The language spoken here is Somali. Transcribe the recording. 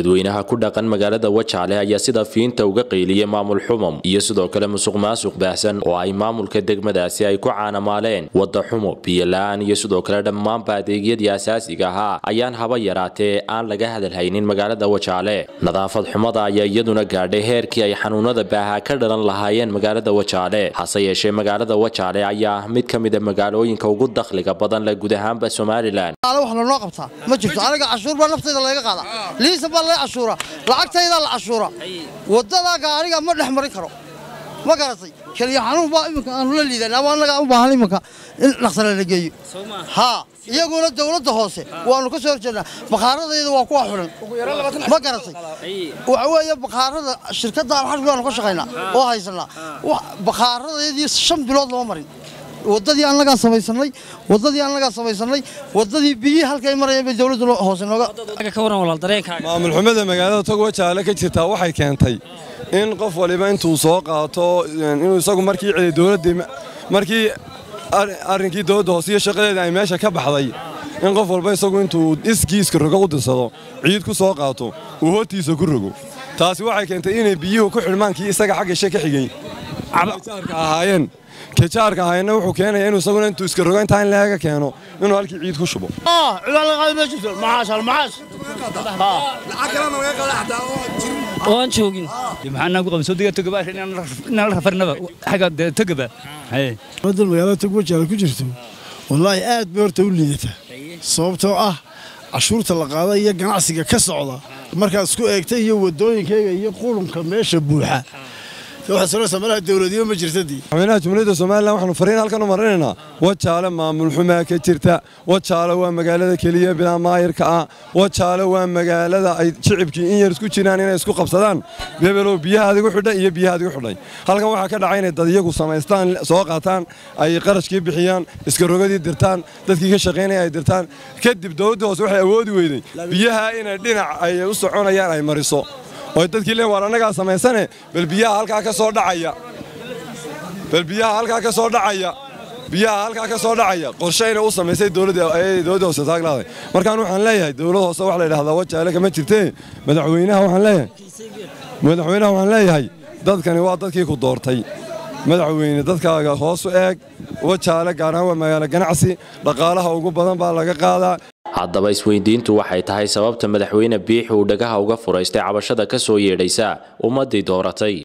dadweynaha ku dhaqan magaalada Wajaale ayaa sida fiinta uga qeyliyay maamul xumum iyo sidoo kale musuqmaasuq baahsan oo ay maamulka degmadaasi ay ku caanamaaleen wada xumo biyo la'aan iyo sidoo kale dhammaan adeegyadii asaasiga ahaa ayaan haba yaraatee aan laga hadalhaynin magaalada Wajaale nadaafad xumada ayaa iyaduna gaadhay heerkii ay xanuunada baaha ka dhalan lahaayeen magaalada Wajaale hase yeeshee magaalada Wajaale ayaa mid ka mid ah magaalooyinka ugu dakhliga badan la guud ahaanba Soomaaliland wax loo qabtaa ma jirto aniga cashuur baa naftayda laga qaada liisa baa la cashuura lacagtayda la cashuura wadada gaariga ma dhaxmari karo ma garatay kaliya xanuun baa imika aan la liidanaa anaga u baahan imika in dhaqtar la geeyo ha iyaguna dawladda hoose waanu ka soo horjeednaa baqaaradeeda waa kuwa xulan ma garatay waxa weeye baqaarada shirkadda xarbi waanu ka shaqeynaa oo haysanaa baqaaradeedii 5 bilood loo marin wadadii aan laga samaysanay wadadii biyo halkay marayeen bay dawladdu hoose nooga ka waran walaal dareenkaaga maamul xumada magaalada Tog Wajaale ka jirta waxay keentay in qof waliba intuu soo qaato inuu isagu markii cili dawladda markii arrinkii dawladda hoose iyo shaqadeeda ay meesha ka baxday in qof walba isagu intuu iskiiska rogo u dirsado ciid ku soo qaato uu hootiisa ku rogo taasi waxay keentay inay biyuhu ku xirmaankii isaga xagga shaqo xigay cabaarka ahaayeen kejaarka ahayna wuxuu keenayaa inuu isaguna intuu iska rogo inta in laga keeno inuu halkii ciid ku shubo ciidan la qaado ma jirto maash lacag kale ma laga qaadaa xataa oo aan joogin maxaan ku qabsoo diga Togba inaan la rafarnaba xaga Togba wadada magaalada Tog Wajaale ku jirto wallahi aad bay horta u liidataa sababtoo ah cashuurta la qaaday iyo ganacsiga ka socda markaad isku eegtay iyo wadooyinkayga iyo qulunka meesha buuxa waxa soo sameeyay dawladda ma jirtadii xubnaha jumhuriyadda Soomaaliland waxaanu fariin halkan u marinaynaa Wajaale maamul xumaa ka jirta Wajaale waa magaalada kaliya bilaa maayirka ah Wajaale waa magaalada ay shicibkii in yar isku jiraan inay isku qabsadaan beebelo biyaha adigu xidhay iyo biyaha adigu xidhay halkan waxa ka dhacay inay dad iyagu sameystaan soo qaataan ay qarashkii bixiyaan iska rogadii dirtaan dadkii ka shaqeynay ay dirtaan kadib dawladda hoose waxay awoodi weyday biyaha inay dhinac ay u soconayaan ay mariso oo dadkii leen war anaga sameysane bal biyaha halka ka soo dhacaya qorshayna u sameysay dawladda hoose taaglaaday markaan waxaan leeyahay dawladda hoose wax la yiraahdo Wajaale kama jirtee madaxweynaha waxaan leeyahay dadkani waa dadkii ku doortay madaxweyne dadkaaga hoos u eeg Wajaale gaar ahaan waa magaalo ganacsi dhaqaalaha ugu badan baa laga qaadaa haddaba isweydiintu waxay tahay sababta madaxweyne Biixi uu dhagaha uga furaystay cabashada ka soo yeedhaysa ummadii dooratay